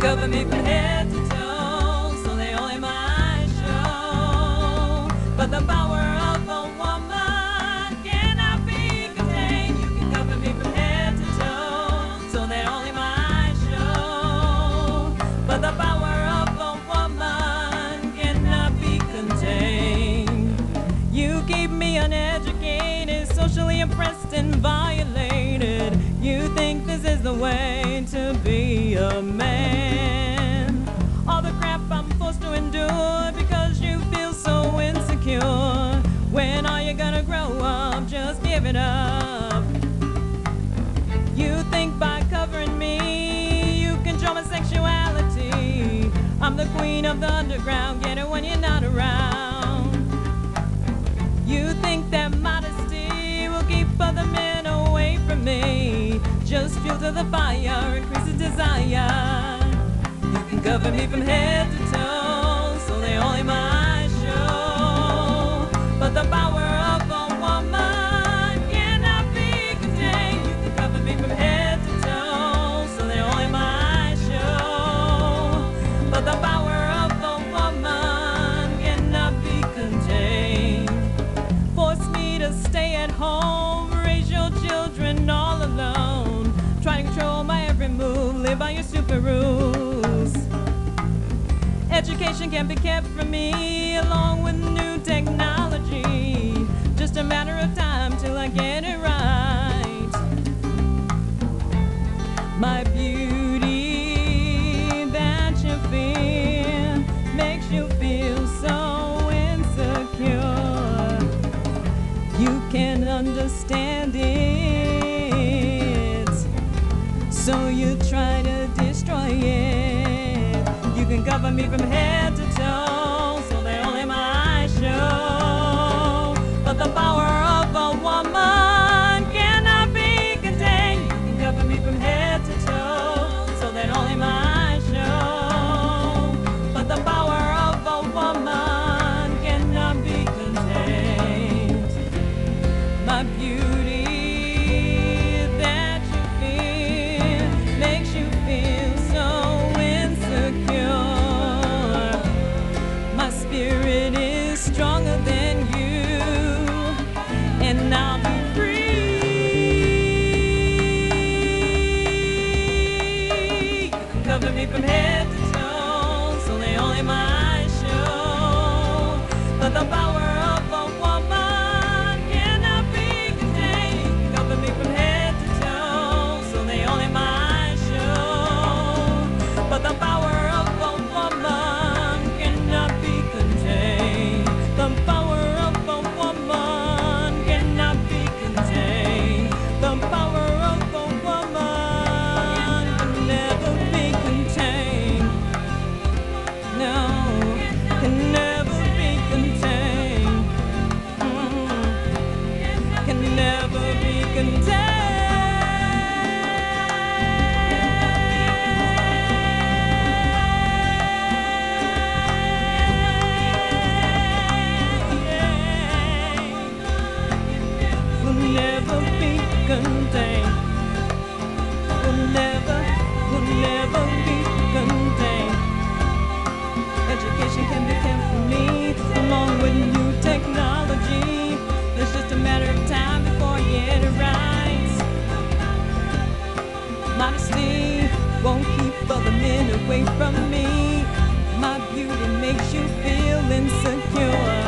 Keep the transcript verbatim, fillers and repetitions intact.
cover me from head to toe, so they only my show. But the power of a woman cannot be contained. You can cover me from head to toe, so they only my show. But the power of a woman cannot be contained. You keep me uneducated, socially oppressed and violated. You think this is the way to be a man. All the crap I'm forced to endure because you feel so insecure. When are you gonna grow up? Just give it up. You think by covering me you control my sexuality. I'm the queen of the underground, get it when you're not around. You think that modesty will keep other men away from me. Just fuel to the fire, increases desire. You can cover me from head to toe, so they only my show. But the power of a woman cannot be contained. You can cover me from head to toe, so they only my show. But the power of a woman cannot be contained. Force me to stay at home, raise your children all alone. Try to control my every move, live by your stupid rules. Education can't be kept from me, along with new technology. Just a matter of time till I get it right. My beauty that you feel makes you feel so insecure. You can't understand it, so you try to destroy it. You can cover me from head to toe, so they only my show. But the power of a woman cannot be contained. You can cover me from head to toe, so they only my show. But the power of a woman cannot be contained. My beauty that you feel makes you feel so insecure. My spirit is stronger than you, and I'll be free. You can cover me from head to toe, so they only my show. But the power of a woman cannot be contained. You can cover me from head to toe, so they only my show. But the power of a woman cannot be contained. The power of a woman cannot be contained. The power of a woman can never be contained. No, can never be contained. Mm, can never be contained. Will never be contained. Will never, will never be contained. Education can be kept from me, along with new technology. It's just a matter of time before I get it right. Modesty won't keep other men away from me. My beauty makes you feel insecure.